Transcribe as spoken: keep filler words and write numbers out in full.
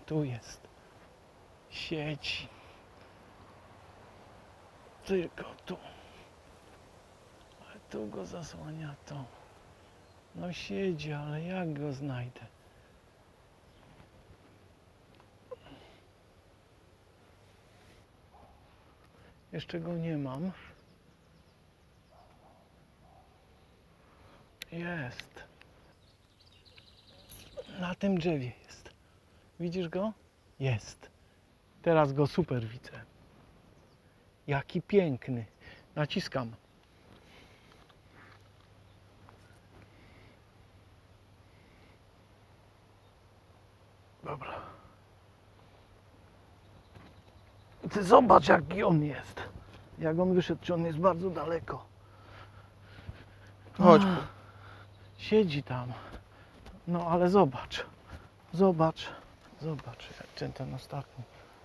Tu jest. Siedzi. Tylko tu. Ale tu go zasłania to. No siedzi, ale jak go znajdę? Jeszcze go nie mam. Jest. Na tym drzewie jest. Widzisz go? Jest. Teraz go super widzę. Jaki piękny. Naciskam. Dobra. Ty zobacz, jaki on jest. Jak on wyszedł, czy on jest bardzo daleko. Chodź. Ach, siedzi tam. No ale zobacz. Zobacz. Zobacz, jak ten, ten ostatni.